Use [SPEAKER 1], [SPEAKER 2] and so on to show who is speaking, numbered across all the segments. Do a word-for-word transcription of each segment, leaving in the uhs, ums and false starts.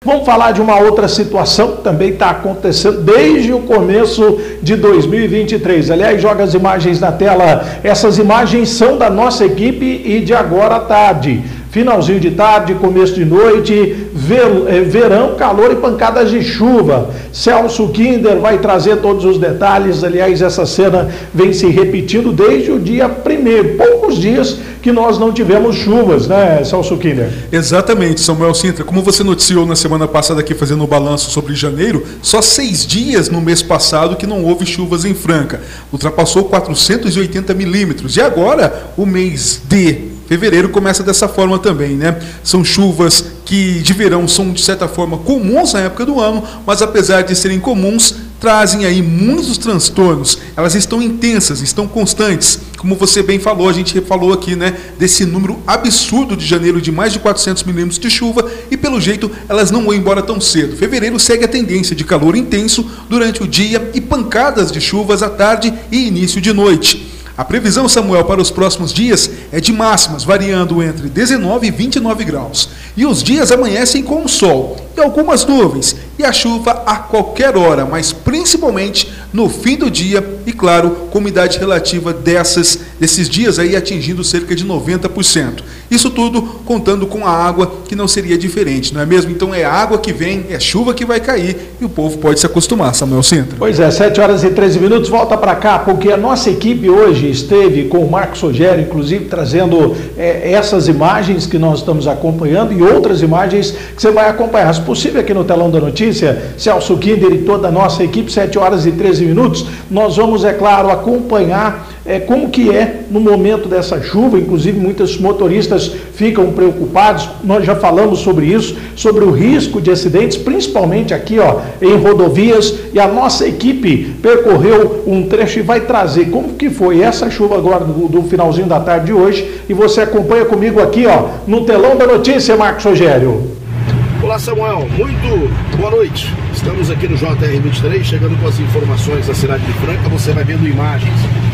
[SPEAKER 1] Vamos falar de uma outra situação que também está acontecendo desde o começo de dois mil e vinte e três. Aliás, joga as imagens na tela. Essas imagens são da nossa equipe e de agora à tarde. Finalzinho de tarde, começo de noite, ver, verão, calor e pancadas de chuva. Celso Kinder vai trazer todos os detalhes. Aliás, essa cena vem se repetindo desde o dia primeiro. Poucos dias que nós não tivemos chuvas, né, Celso Kinder?
[SPEAKER 2] Exatamente, Samuel Sintra. Como você noticiou na semana passada aqui, fazendo o balanço sobre janeiro, só seis dias no mês passado que não houve chuvas em Franca. Ultrapassou quatrocentos e oitenta milímetros. E agora, o mês de fevereiro começa dessa forma também, né? São chuvas que de verão são de certa forma comuns na época do ano, mas apesar de serem comuns, trazem aí muitos transtornos. Elas estão intensas, estão constantes. Como você bem falou, a gente falou aqui, né, desse número absurdo de janeiro de mais de quatrocentos milímetros de chuva e pelo jeito elas não vão embora tão cedo. Fevereiro segue a tendência de calor intenso durante o dia e pancadas de chuvas à tarde e início de noite. A previsão, Samuel, para os próximos dias é de máximas variando entre dezenove e vinte e nove graus. E os dias amanhecem com o sol e algumas nuvens e a chuva a qualquer hora, mas principalmente no fim do dia e, claro, com umidade relativa dessas, desses dias aí atingindo cerca de noventa por cento. Isso tudo contando com a água, que não seria diferente, não é mesmo? Então é água que vem, é chuva que vai cair e o povo pode se acostumar, Samuel Sintra.
[SPEAKER 1] Pois é, sete horas e treze minutos, volta para cá, porque a nossa equipe hoje esteve com o Marcos Rogério, inclusive trazendo é, essas imagens que nós estamos acompanhando e outras imagens que você vai acompanhar. Se possível, aqui no telão da notícia, Celso Kinder e toda a nossa equipe, sete horas e treze minutos, nós vamos, é claro, acompanhar é, como que é no momento dessa chuva. Inclusive muitos motoristas ficam preocupados, nós já falamos sobre isso, sobre o risco de acidentes, principalmente aqui, ó, em rodovias, e a nossa equipe percorreu um trecho e vai trazer como que foi essa chuva agora do, do finalzinho da tarde de hoje, e você acompanha comigo aqui, ó, no telão da notícia, Marcos Rogério.
[SPEAKER 3] Olá, Samuel, muito boa noite. Estamos aqui no J R vinte e três, chegando com as informações da cidade de Franca. Você vai vendo imagens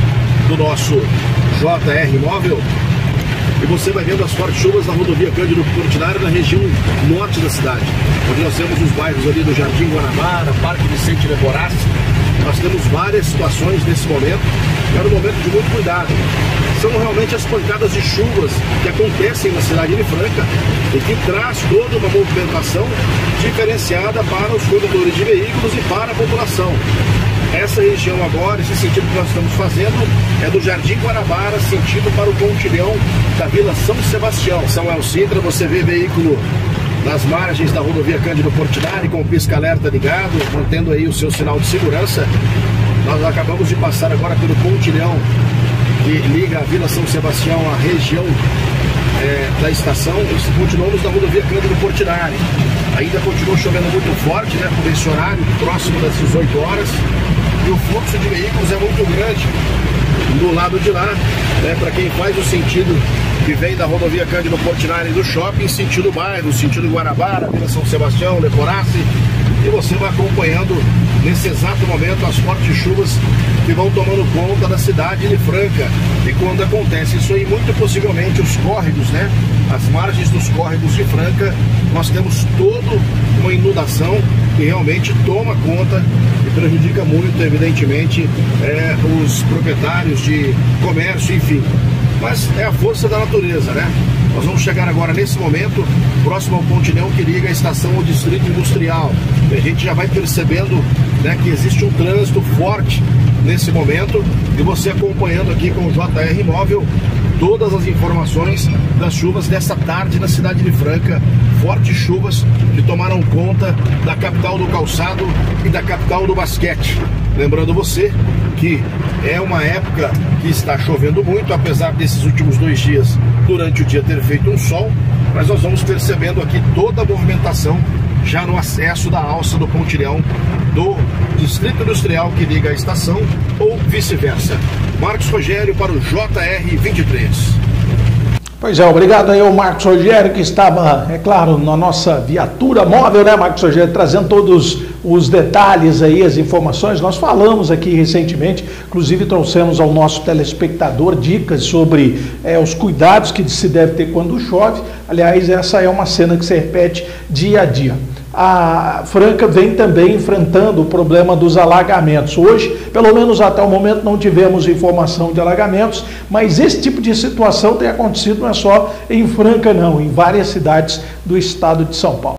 [SPEAKER 3] do nosso J R móvel e você vai vendo as fortes chuvas na rodovia Cândido Portinari, na região norte da cidade, onde nós temos os bairros ali do Jardim Guanabara, Parque Vicente Leporassi. Nós temos várias situações nesse momento, é um momento de muito cuidado. São realmente as pancadas de chuvas que acontecem na cidade de Franca e que traz toda uma movimentação diferenciada para os condutores de veículos e para a população. Essa região agora, esse sentido que nós estamos fazendo, é do Jardim Guanabara, sentido para o pontilhão da Vila São Sebastião. Samuel Sintra, você vê veículo nas margens da rodovia Cândido Portinari, com o pisca-alerta ligado, mantendo aí o seu sinal de segurança. Nós acabamos de passar agora pelo pontilhão que liga a Vila São Sebastião à região é, da estação. E continuamos na rodovia Cândido Portinari. Ainda continua chovendo muito forte, né, convencionário, próximo das dezoito horas. E o fluxo de veículos é muito grande do lado de lá, né, para quem faz o sentido que vem da rodovia Cândido Portinari do shopping, sentido bairro, sentido Guanabara, Vila São Sebastião, Leporassi, e você vai acompanhando nesse exato momento as fortes chuvas que vão tomando conta da cidade de Franca. E quando acontece isso aí, muito possivelmente os córregos, né, as margens dos córregos de Franca, nós temos toda uma inundação que realmente toma conta e prejudica muito, evidentemente, é, os proprietários de comércio, enfim. Mas é a força da natureza, né? Nós vamos chegar agora nesse momento próximo ao pontilhão que liga a estação ao distrito industrial. E a gente já vai percebendo, né, que existe um trânsito forte nesse momento, e você acompanhando aqui com o J R Móvel todas as informações das chuvas dessa tarde na cidade de Franca. Fortes chuvas que tomaram conta da capital do calçado e da capital do basquete. Lembrando você que é uma época que está chovendo muito, apesar desses últimos dois dias durante o dia ter feito um sol, mas nós vamos percebendo aqui toda a movimentação já no acesso da alça do pontilhão do Distrito Industrial que liga a estação, ou vice-versa. Marcos Rogério para o J R vinte e três.
[SPEAKER 1] Pois é, obrigado aí ao Marcos Rogério, que estava, é claro, na nossa viatura móvel, né, Marcos Rogério, trazendo todos os detalhes aí, as informações. Nós falamos aqui recentemente, inclusive trouxemos ao nosso telespectador dicas sobre é, os cuidados que se deve ter quando chove. Aliás, essa é uma cena que se repete dia a dia. a Franca vem também enfrentando o problema dos alagamentos. Hoje, pelo menos até o momento, não tivemos informação de alagamentos, mas esse tipo de situação tem acontecido não é só em Franca não, em várias cidades do estado de São Paulo.